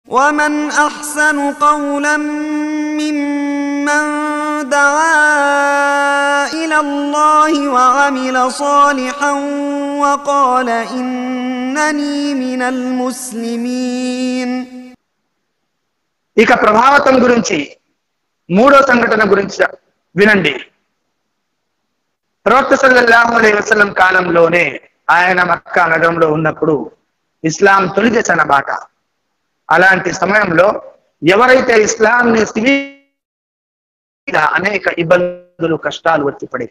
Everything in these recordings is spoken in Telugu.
ومن أحسن قولا ممن دعا إلى الله وعمل صالحا وقال إنني من المسلمين. ఇక ప్రభావతం గురించి మూడో సంఘటన గురించి వినండి. ప్రవక్త సల్లల్లాహు అలైహి వసల్లం కాలంలోనే ఆయన మక్కా నగరంలో ఉన్నప్పుడు ఇస్లాం తొలి దశన బాట. అలాంటి సమయంలో ఎవరైతే ఇస్లాంని అనేక ఇబ్బందులు కష్టాలు వచ్చి పడే,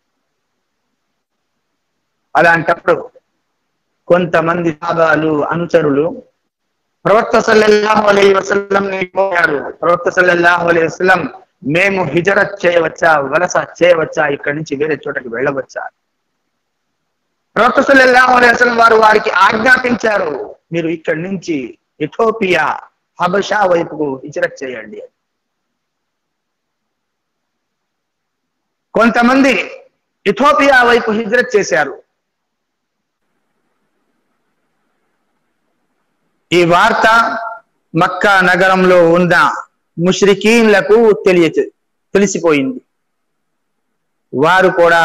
అలాంటప్పుడు కొంతమంది సహాబాలు అనుచరులు ప్రవక్త సల్లల్లాహు అలైహి వసల్లంని కోరారు, ప్రవక్త సల్లల్లాహు అలైహి వసల్లం మేము హిజరత్ చేయవచ్చా, వలస చేయవచ్చా, ఇక్కడి నుంచి వేరే చోటకి వెళ్ళవచ్చా? ప్రవక్త సల్లల్లాహు అలైహి వసల్లం వారు వారికి ఆజ్ఞాపించారు, మీరు ఇక్కడి నుంచి ఇథియోపియా హబషా వైపుకు హిజరత్ చేయండి. కొంతమంది ఇథియోపియా వైపు హిజరత్ చేశారు. ఈ వార్త మక్కా నగరంలో ఉన్న ముష్రికీన్లకు తెలిసిపోయింది. వారు కూడా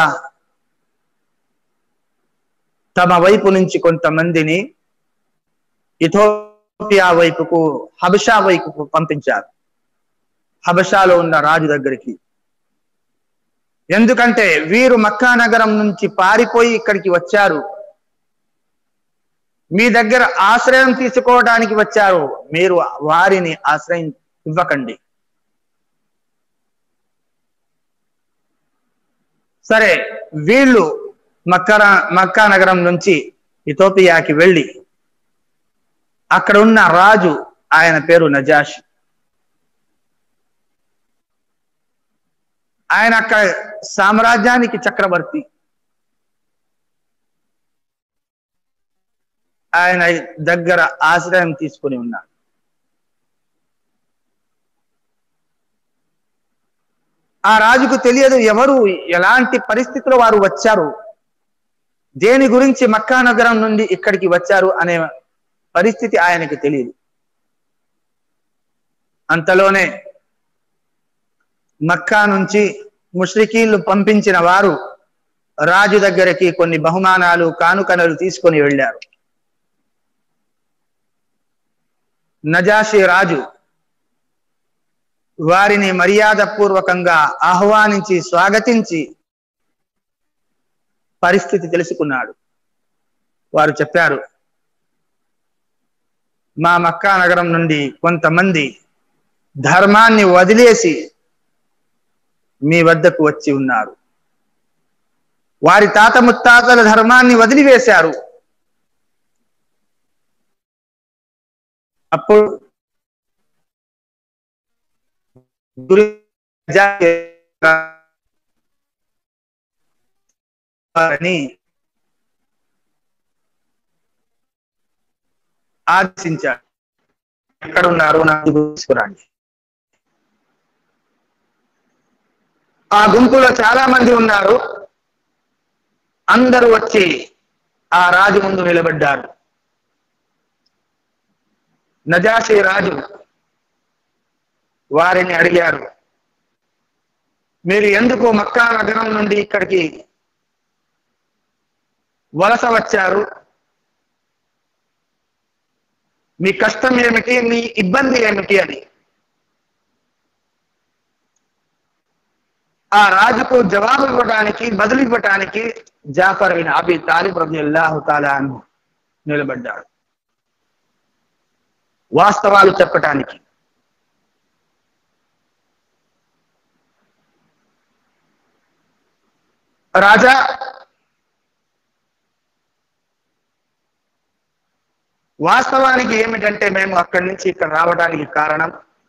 తమ వైపు నుంచి కొంతమందిని ఇథియోపియా వైపుకు, హబషా వైపుకు పంపించారు, హబషాలో ఉన్న రాజు దగ్గరికి. ఎందుకంటే వీరు మక్కా నగరం నుంచి పారిపోయి ఇక్కడికి వచ్చారు, మీ దగ్గర ఆశ్రయం తీసుకోవడానికి వచ్చారు, మీరు వారిని ఆశ్రయం ఇవ్వకండి. సరే, వీళ్ళు మక్కా నగరం నుంచి ఇథియోపియాకి వెళ్ళి అక్కడ ఉన్న రాజు, ఆయన పేరు నజాషి, ఆయన అక్కడ సామ్రాజ్యానికి చక్రవర్తి. ఆయన దగ్గర ఆశ్రయం తీసుకుని ఉన్నాడు. ఆ రాజుకు తెలియదు ఎవరు, ఎలాంటి పరిస్థితుల్లో వారు వచ్చారు, దేని గురించి మక్కా నగరం నుండి ఇక్కడికి వచ్చారు అనే పరిస్థితి ఆయనకు తెలియదు. అంతలోనే మక్కా నుంచి ముష్రికీన్లు పంపించిన వారు రాజు దగ్గరికి కొన్ని బహుమానాలు, కానుకలు తీసుకొని వెళ్ళారు. నజాషి రాజు వారిని మర్యాద పూర్వకంగా ఆహ్వానించి స్వాగతించి పరిస్థితి తెలుసుకున్నాడు. వారు చెప్పారు, మా మక్కా నగరం నుండి కొంతమంది ధర్మాన్ని వదిలేసి మీ వద్దకు వచ్చి ఉన్నారు, వారి తాత ముత్తాతల ధర్మాన్ని వదిలివేశారు. అప్పుడు ఆదేశించాడు, ఎక్కడున్నారు నాకు తీసుకురండి. ఆ గుంపులో చాలా మంది ఉన్నారు. అందరూ వచ్చి ఆ రాజు ముందు నిలబడ్డారు. నజాషి రాజు వారిని అడిగారు, మీరు ఎందుకు మక్కా నగరం నుండి ఇక్కడికి వలస వచ్చారు, మీ కష్టం ఏమిటి, మీ ఇబ్బంది ఏమిటి అని. ఆ రాజుకు జవాబు ఇవ్వడానికి, బదులు ఇవ్వటానికి జాఫర్ బిన్ అబీ తాలిబ్ రలియల్లాహు తఆలా అన్హు నిలబడ్డాడు, వాస్తవాలు చెప్పటానికి. రాజా, వాస్తవానికి ఏమిటంటే మేము అక్కడి నుంచి ఇక్కడ రావడానికి కారణం,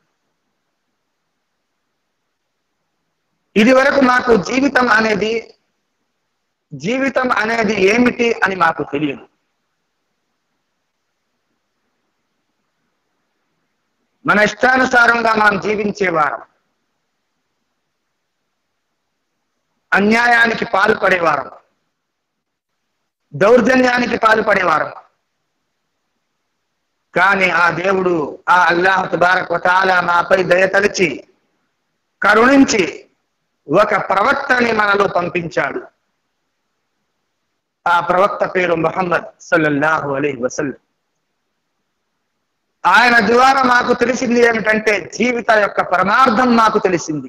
ఇది వరకు మాకు జీవితం అనేది ఏమిటి అని మాకు తెలియదు. మన ఇష్టానుసారంగా మనం జీవించేవారం, అన్యాయానికి పాల్పడేవారం, దౌర్జన్యానికి పాల్పడేవారం. కానీ ఆ దేవుడు ఆ అల్లాహ్ తబారక వ తఆలా మాపై దయతలిచి కరుణించి ఒక ప్రవక్తని మనలో పంపించాడు. ఆ ప్రవక్త పేరు ముహమ్మద్ సల్లల్లాహు అలైహి వసల్లం. ఆయన ద్వారా మాకు తెలిసింది ఏమిటంటే జీవిత యొక్క పరమార్థం మాకు తెలిసింది.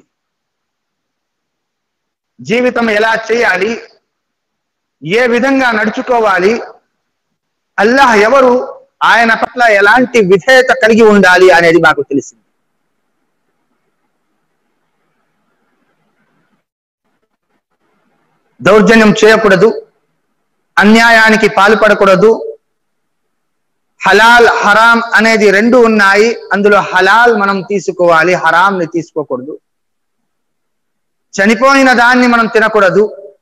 జీవితం ఎలా చేయాలి, ఏ విధంగా నడుచుకోవాలి, అల్లాహ్ ఎవరు, ఆయన పట్ల ఎలాంటి విధేయత కలిగి ఉండాలి అనేది మాకు తెలిసింది. దౌర్జన్యం చేయకూడదు, అన్యాయానికి పాల్పడకూడదు, హలాల్ హరాం అనేది రెండు ఉన్నాయి. అందులో హలాల్ మనం తీసుకోవాలి, హరాంని తీసుకోకూడదు. చనిపోయిన దాన్ని మనం తినకూడదు,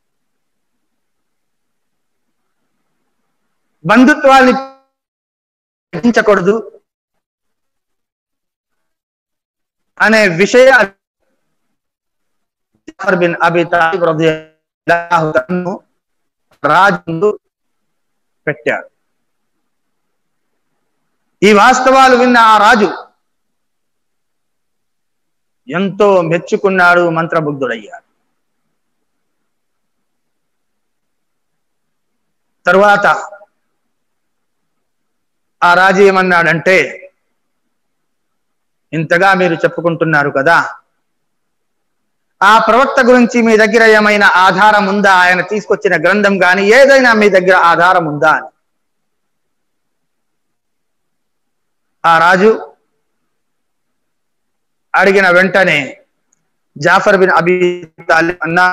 బంధుత్వాన్ని పెంచకూడదు అనే విషయాలు జాఫర్ బిన్ అబీ తాలిబ్ రలియల్లాహు అన్హు రాజు పెట్టాడు. ఈ వాస్తవాలు విన్న ఆ రాజు ఎంతో మెచ్చుకున్నాడు, మంత్రముగ్ధుడయ్యాడు. తరువాత ఆ రాజు ఏమన్నాడంటే, ఇంతగా మీరు చెప్పుకుంటున్నారు కదా, ఆ ప్రవక్త గురించి మీ దగ్గర ఏమైనా ఆధారం ఉందా? ఆయన తీసుకొచ్చిన గ్రంథం కానీ ఏదైనా మీ దగ్గర ఆధారం ఉందా అని. ఆ రాజు అడిగిన వెంటనే జాఫర్ బిన్ అబీ తాలిబ్ అన్నా,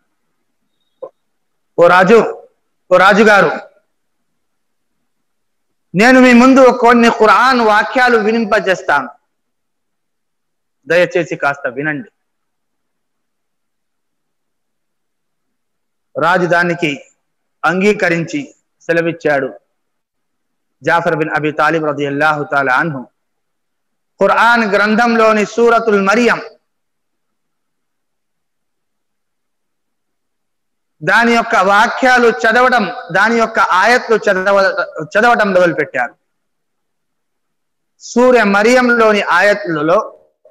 ఓ రాజు గారు, నేను మీ ముందు కొన్ని ఖురాన్ వాక్యాలు వినింపజేస్తాను, దయచేసి కాస్త వినండి. రాజు దానికి అంగీకరించి సెలవిచ్చాడు. జాఫర్ బిన్ అబీ తాలిబ్ రలియల్లాహు తఆలా అన్హు ఖురాన్ గ్రంథంలోని సూరతుల్ మరియం దాని యొక్క వాక్యాలు చదవడం, దాని యొక్క ఆయత్లు చదవడం మొదలుపెట్టారు. సూర్య మరియంలోని ఆయత్లలో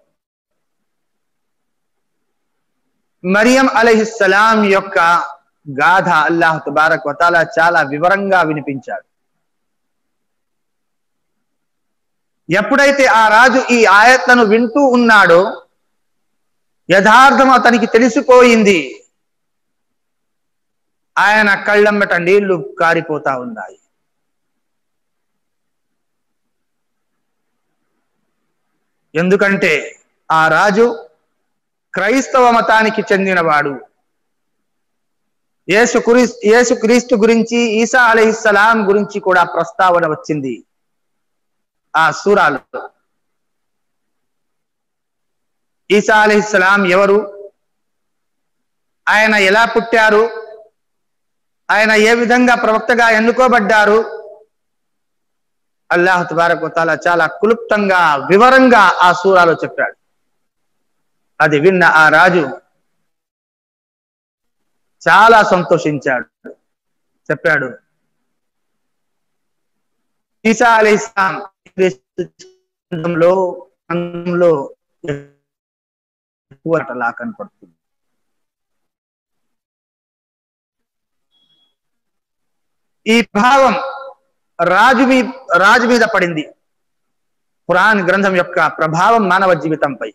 మరియం అలైహిస్సలాం యొక్క గాథ అల్లాహ్ తబారక వ తఆలా చాలా వివరంగా వినిపించాడు. ఎప్పుడైతే ఆ రాజు ఈ ఆయత్లను వింటూ ఉన్నాడో యథార్థం అతనికి తెలిసిపోయింది. ఆయన కళ్ళమ్మట నీళ్లు కారిపోతా ఉన్నాయి. ఎందుకంటే ఆ రాజు క్రైస్తవ మతానికి చెందినవాడు. యేసుక్రీస్తు గురించి, ఈసా అలైహిస్సలాం గురించి కూడా ప్రస్తావన వచ్చింది ఆ సూరాలో. ఈసా అలైహిస్సలాం ఎవరు, ఆయన ఎలా పుట్టారు, ఆయన ఏ విధంగా ప్రవక్తగా ఎన్నుకోబడ్డారు, అల్లాహ్ తబారక వ తఆలా చాలా క్లుప్తంగా వివరంగా ఆ సూరాలో చెప్పాడు. అది విన్న ఆ రాజు చాలా సంతోషించాడు. చెప్పాడు, ఈసా అలైహిస్సలాం ఎక్కువలా కనపడుతుంది. ఈ భావం రాజు మీద పడింది. ఖురాన్ గ్రంథం యొక్క ప్రభావం మానవ జీవితంపై.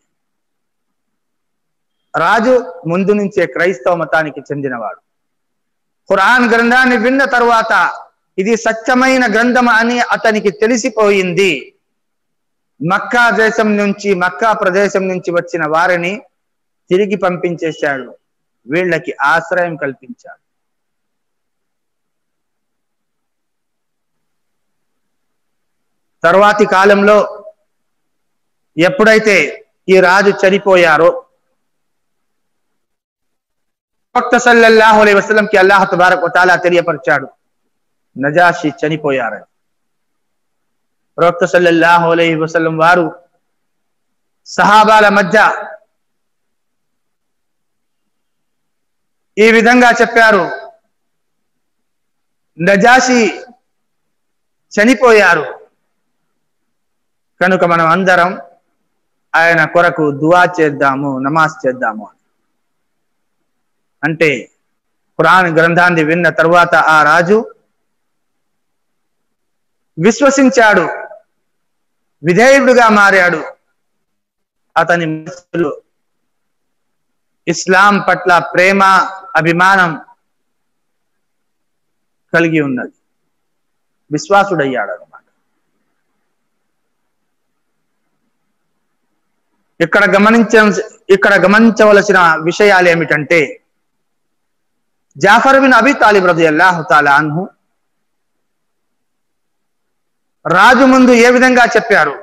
రాజు ముందు నుంచే క్రైస్తవ మతానికి చెందినవాడు. ఖురాన్ గ్రంథాన్ని విన్న తరువాత ఇది సత్యమైన గ్రంథం అని అతనికి తెలిసిపోయింది. మక్కా ప్రదేశం నుంచి వచ్చిన వారిని తిరిగి పంపించేశాడు. వీళ్ళకి ఆశ్రయం కల్పించాడు. తర్వాతి కాలంలో ఎప్పుడైతే ఈ రాజు చనిపోయారో ప్రవక్త సల్లల్లాహు అలైహి వసల్లం కి అల్లాహ్ తబారక వ తఆలా తెలియపరిచాడు, నజాషి చనిపోయారని. ప్రవక్త సల్లల్లాహు అలైహి వసల్లం వారు సహాబాల మధ్య ఈ విధంగా చెప్పారు, నజాషి చనిపోయారు, కనుక మనం అందరం ఆయన కొరకు దువా చేద్దాము, నమాజ్ చేద్దాము. అంటే ఖురాన్ గ్రంథాన్ని విన్న తరువాత ఆ రాజు విశ్వసించాడు, విధేయుడుగా మారాడు. అతని మనసులో ఇస్లాం పట్ల ప్రేమ, అభిమానం కలిగి ఉన్నది, విశ్వాసుడయ్యాడు అన్నమాట. ఇక్కడ గమనించవలసిన విషయాలు ఏమిటంటే, జాఫర్ బిన్ అబీ తాలిబ్ రదియల్లాహు తాలా అన్హు రాజు ముందు ఏ విధంగా చెప్పారు,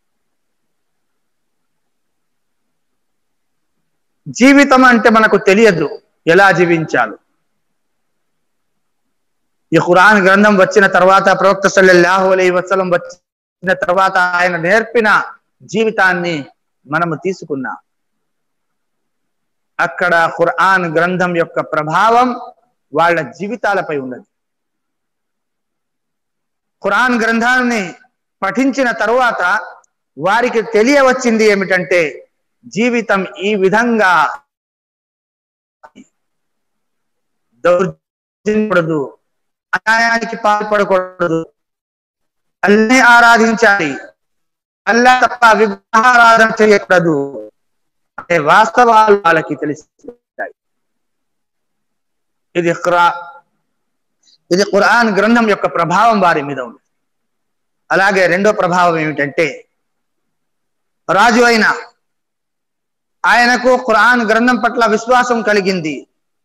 జీవితం అంటే మనకు తెలియదు, ఎలా జీవించాలి. ఈ ఖురాన్ గ్రంథం వచ్చిన తర్వాత, ప్రవక్త సల్లల్లాహు అలైహి వసల్లం వచ్చిన తర్వాత ఆయన నేర్పిన జీవితాన్ని మనము తీసుకున్నాం. అక్కడ ఖురాన్ గ్రంథం యొక్క ప్రభావం వాళ్ళ జీవితాలపై ఉన్నది. ఖురాన్ గ్రంథాన్ని పఠించిన తరువాత వారికి తెలియవచ్చింది ఏమిటంటే, జీవితం ఈ విధంగా దౌర్జన్యపడదు, అన్యాయానికి పాల్పడకూడదు, అల్లాహ్ని ఆరాధించాలి, అల్లాహ్ తప్ప విగ్రహారాధన చేయకూడదు అనే వాస్తవాలు వాళ్ళకి తెలిసిస్తాయి. ఇది ఖురాన్ గ్రంథం యొక్క ప్రభావం వారి మీద ఉంది. అలాగే రెండో ప్రభావం ఏమిటంటే, రాజు అయిన ఆయనకు ఖురాన్ గ్రంథం పట్ల విశ్వాసం కలిగింది.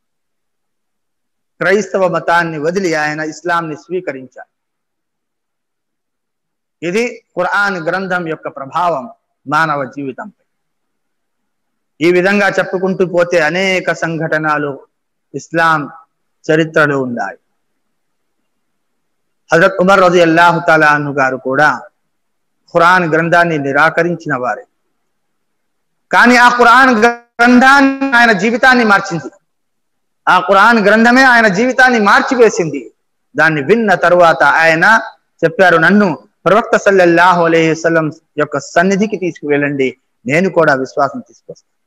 క్రైస్తవ మతాన్ని వదిలి ఆయన ఇస్లాంని స్వీకరించారు. ఇది ఖురాన్ గ్రంథం యొక్క ప్రభావం మానవ జీవితంపై. ఈ విధంగా చెప్పుకుంటూ పోతే అనేక సంఘటనలు ఇస్లాం చరిత్రలో ఉన్నాయి. హజరత్ ఉమర్ రజియల్లాహు తాలా అన్హు గారు కూడా ఖురాన్ గ్రంథాన్ని నిరాకరించిన వారే. కానీ ఆ ఖురాన్ గ్రంథాన్ని ఆయన జీవితాన్ని మార్చింది. ఆ ఖురాన్ గ్రంథమే ఆయన జీవితాన్ని మార్చివేసింది. దాన్ని విన్న తరువాత ఆయన చెప్పారు, నన్ను ప్రవక్త సల్లల్లాహు అలైహి వసల్లం యొక్క సన్నిధికి తీసుకువెళ్ళండి, నేను కూడా విశ్వాసం తీసుకొస్తాను.